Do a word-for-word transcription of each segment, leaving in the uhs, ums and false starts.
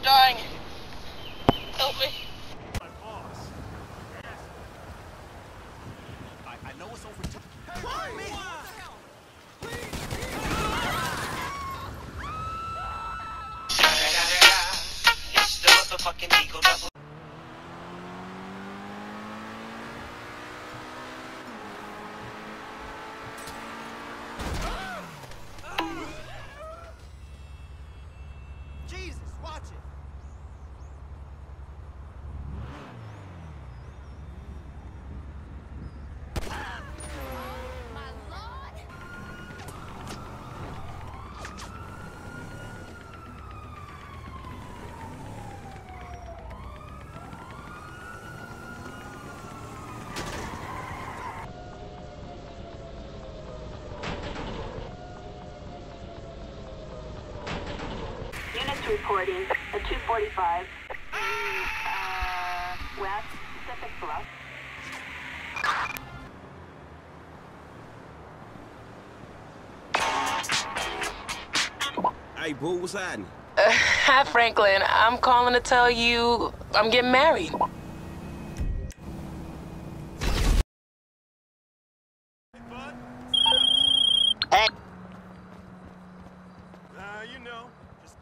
dying. Help me. My boss. I, I know it's over. Hey, why me? What the hell? It's the motherfucking Eagle Double. Jesus, watch it. Units reporting at two forty-five. Uh, West Pacific Bluff. Hey, boo, what's happening? Uh, hi, Franklin. I'm calling to tell you I'm getting married. Hey. Uh, you know. Just...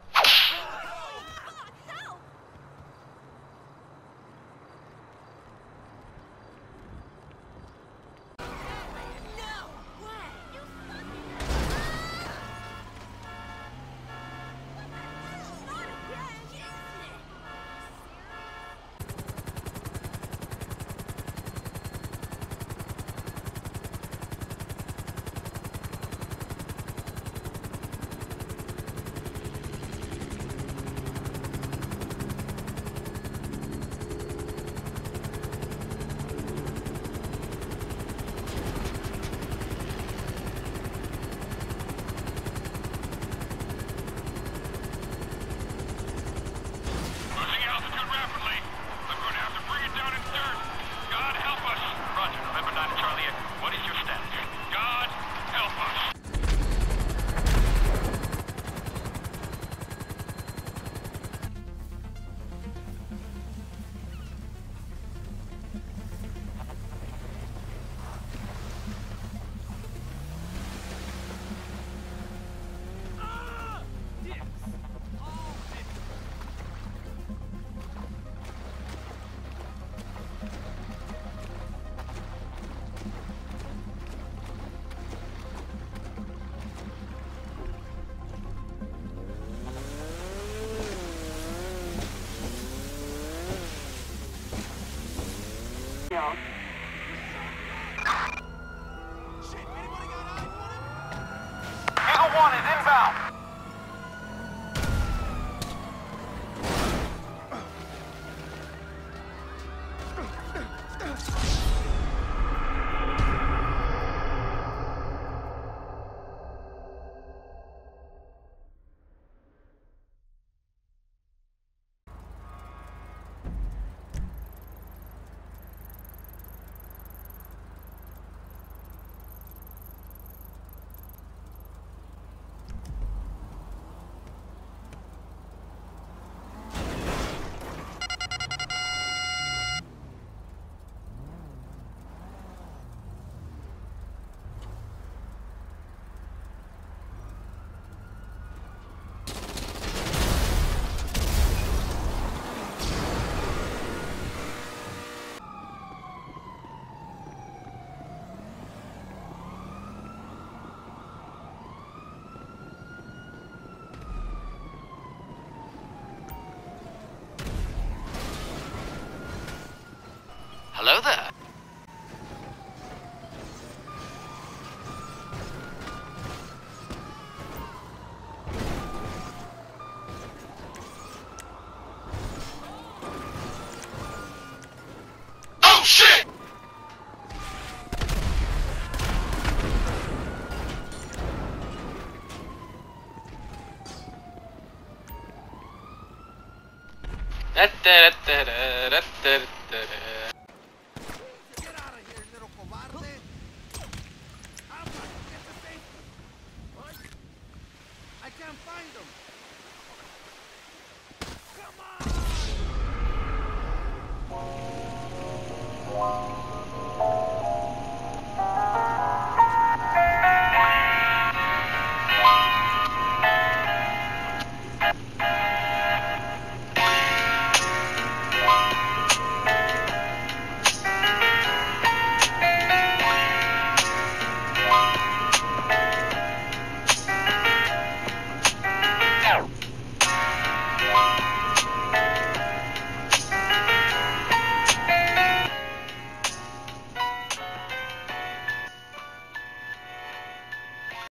No. Shit, anybody got eyes on him? Eagle One is inbound. Hello there. Oh shit! Da da da da da da da da. Get out of here, little cobarde. I'm not get the thing. What? I can't find them. Come